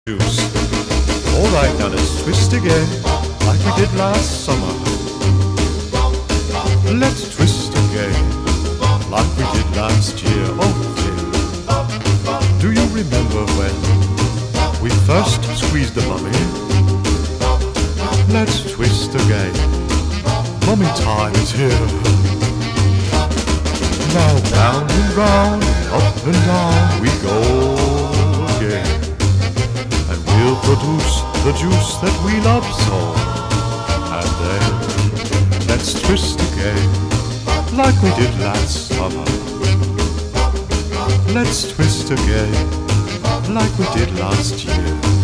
juice. Alright, now let's twist again, like we did last summer. Let's twist again, like we did last year. Oh yeah. Do you remember when we first squeezed the mummy? Let's twist again. Mummy time is here. Now round and round, up and down we go again. And we'll produce the juice that we love so. And then let's twist again, like we did last summer. Let's twist again, like we did last year.